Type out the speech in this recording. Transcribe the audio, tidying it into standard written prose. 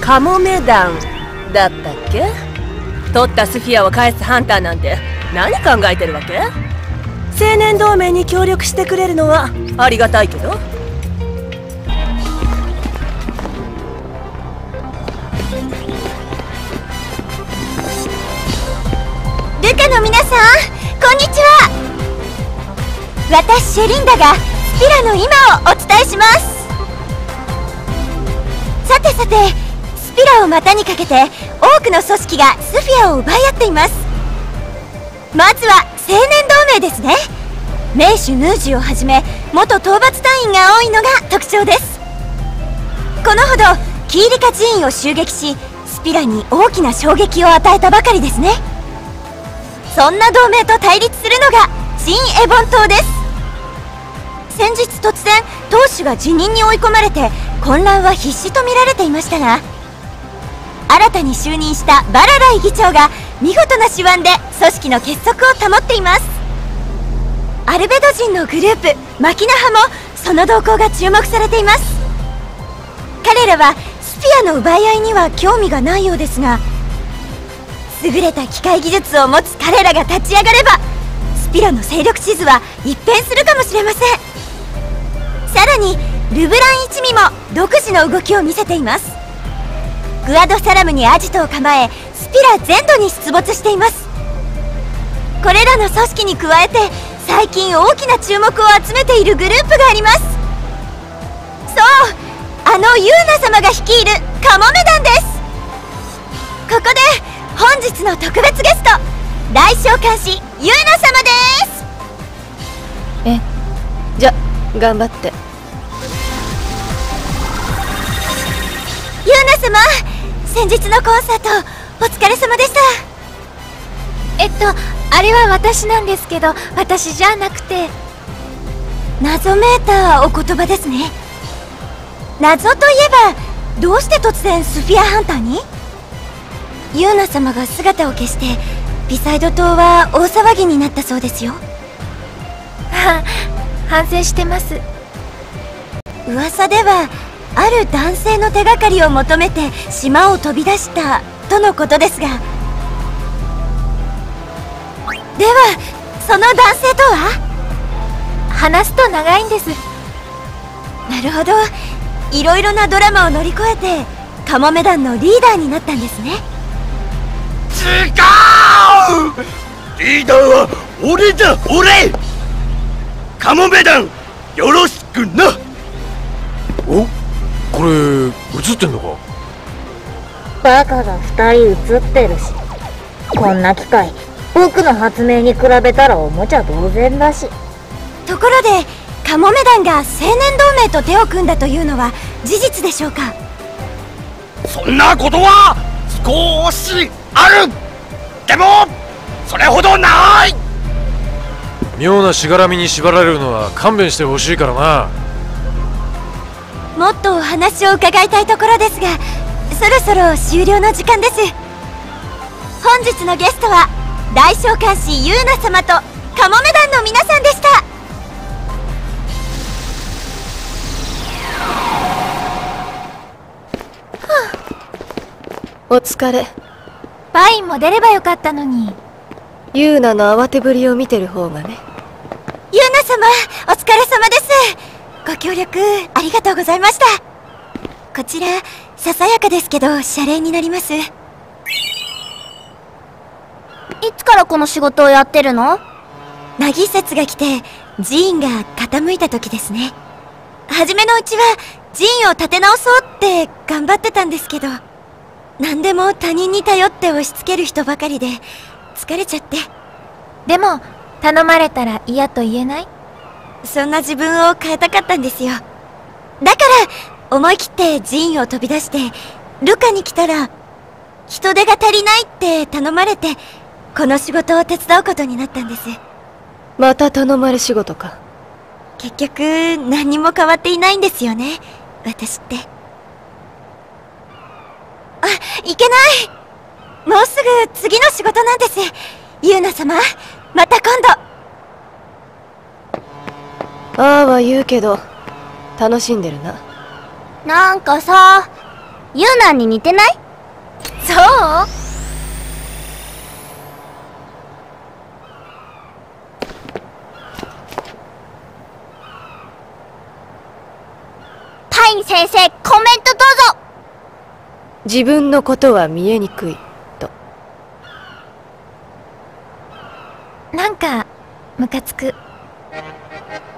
カモメ団だったっけ？取ったスフィアを返すハンターなんて何考えてるわけ？青年同盟に協力してくれるのはありがたいけど。 ルカの皆さん、こんにちは。私シェリンダがスピラの今をお伝えします。さてさて、スピラを股にかけて多くの組織がスフィアを奪い合っています。まずは青年同盟ですね。名手ヌージュをはじめ元討伐隊員が多いのが特徴です。このほどキーリカ寺院を襲撃し、スピラに大きな衝撃を与えたばかりですね。そんな同盟と対立するのが新エボン島です。先日突然当主が辞任に追い込まれて混乱は必至と見られていましたが、新たに就任したバラライ議長が見事な手腕で組織の結束を保っています。アルベド人のグループマキナ派もその動向が注目されています。彼らはスピアの奪い合いには興味がないようですが、優れた機械技術を持つ彼らが立ち上がればスピラの勢力地図は一変するかもしれません。さらにルブラン一味も独自の動きを見せています。グアドサラムにアジトを構えスピラ全土に出没しています。これらの組織に加えて最近大きな注目を集めているグループがあります。そう、あのユーナ様が率いるカモメ団です。ここで本日の特別ゲスト、大召喚師ユーナ様です。 じゃ頑張って。 ユーナ様、先日のコンサートお疲れ様でした。あれは私なんですけど、私じゃなくて。謎めいたお言葉ですね。謎といえばどうして突然スフィアハンターに？ユーナ様が姿を消してビサイド島は大騒ぎになったそうですよ。反省してます。噂ではある男性の手がかりを求めて島を飛び出したとのことですが、ではその男性とは？話すと長いんです。なるほど、いろいろなドラマを乗り越えてカモメ団のリーダーになったんですね。 違う！リーダーは俺だ、俺！カモメ団よろしくな。 お、これ映ってんのか？ バカが2人映ってるし、こんな機械僕の発明に比べたらおもちゃ同然だし。 ところでカモメ団が青年同盟と手を組んだというのは事実でしょうか？ そんなことは少しある。でもそれほどない。 妙なしがらみに縛られるのは勘弁してほしいからな。 もっとお話を伺いたいところですが、そろそろ終了の時間です。本日のゲストは大召喚師ユーナ様とカモメ団の皆さんでした。 お疲れ。 バインも出ればよかったのに。 ユーナの慌てぶりを見てる方がね。 ユーナ様、お疲れ様です。ご協力ありがとうございました。こちらささやかですけど謝礼になります。いつからこの仕事をやってるの？ナギ説が来て寺院が傾いた時ですね。初めのうちは寺院を立て直そうって頑張ってたんですけど、何でも他人に頼って押し付ける人ばかりで疲れちゃって。でも頼まれたら嫌と言えない？そんな自分を変えたかったんですよ。だから思い切って寺院を飛び出してルカに来たら、人手が足りないって頼まれてこの仕事を手伝うことになったんです。 また頼まれ仕事か。 結局何にも変わっていないんですよね、私って。いけない。もうすぐ次の仕事なんです。ユーナ様、また今度。 ああは言うけど楽しんでるな。 なんかさ、 ユーナンに似てない？そう？パイン先生、コメントどうぞ。 自分のことは見えにくいと。 なんかムカつく。